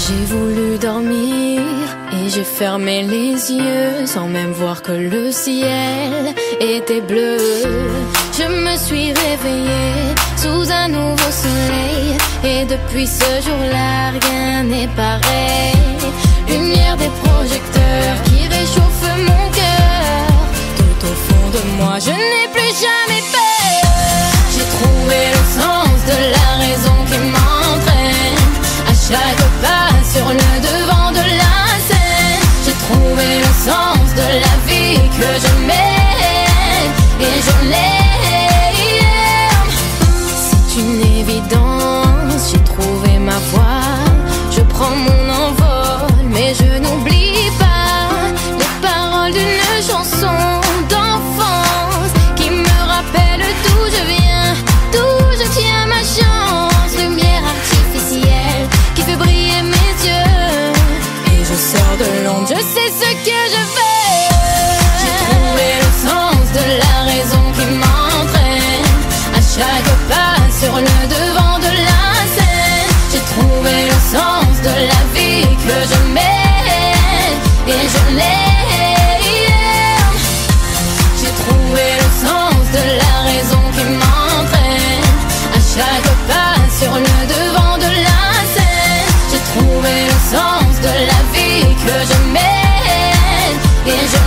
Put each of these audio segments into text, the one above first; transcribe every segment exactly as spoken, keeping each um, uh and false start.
J'ai voulu dormir et j'ai fermé les yeux sans même voir que le ciel était bleu. Je me suis réveillée sous un nouveau soleil et depuis ce jour-là rien n'est pareil. Lumière des projecteurs qui réchauffent mon cœur. Tout au fond de moi je n'ai plus jamais peur. J'ai trouvé le sens de la raison qui m'entraîne à chaque pas sur le devant de la scène. J'ai trouvé le sens de la vie que je mène et je l'aime. C'est une évidence, j'ai trouvé ma voie. Je prends mon envol mais je n'oublie pas les paroles d'une chanson d'enfance qui me rappelle d'où je viens, d'où je tiens ma chance. Lumière artificielle qui fait briller mes yeux et je sors de l'ombre, je sais ce que je veux. J'ai trouvé le sens de la raison qui m'entraîne à chaque pas sur le devant de la scène. J'ai trouvé le sens de la vie que je mène et je l'aime. J'ai trouvé le sens de la raison qui m'entraîne à chaque pas sur le devant de la scène. J'ai trouvé le sens de la vie que je mène et je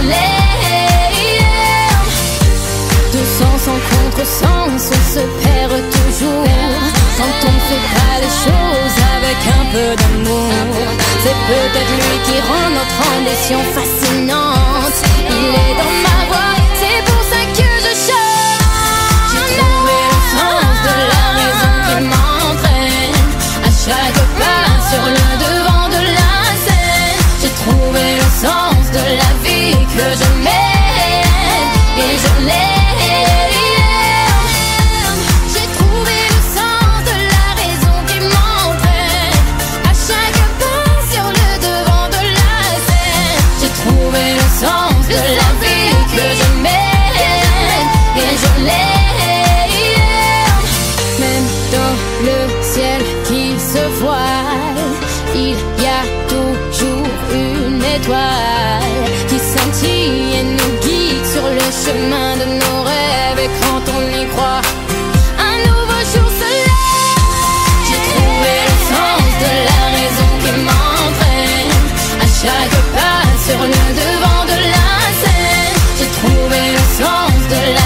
l'aime. Deux sens en contresens, on se perd toujours quand on ne fait pas les choses avec un peu d'amour. C'est peut-être lui qui rend notre ambition fascinante. Il est dans ma voix, c'est pour ça que je chante. J'ai trouvé le sens de la raison qui m'entraîne à chaque pas sur le devant de la scène. J'ai trouvé le sens de la vie que je mène et je l'aime. J'ai trouvé le sens de la raison qui m'entraîne à chaque pas sur le devant de la scène. J'ai trouvé le sens de la vie que je mène et je l'aime. Même dans le ciel qui se voile, il y a toujours une étoile qui scintille et nous guide sur le chemin de nos rêves. Et quand on y croit, un nouveau jour se lève. J'ai trouvé le sens de la raison qui m'entraîne à chaque pas sur le devant de la scène. J'ai trouvé le sens de la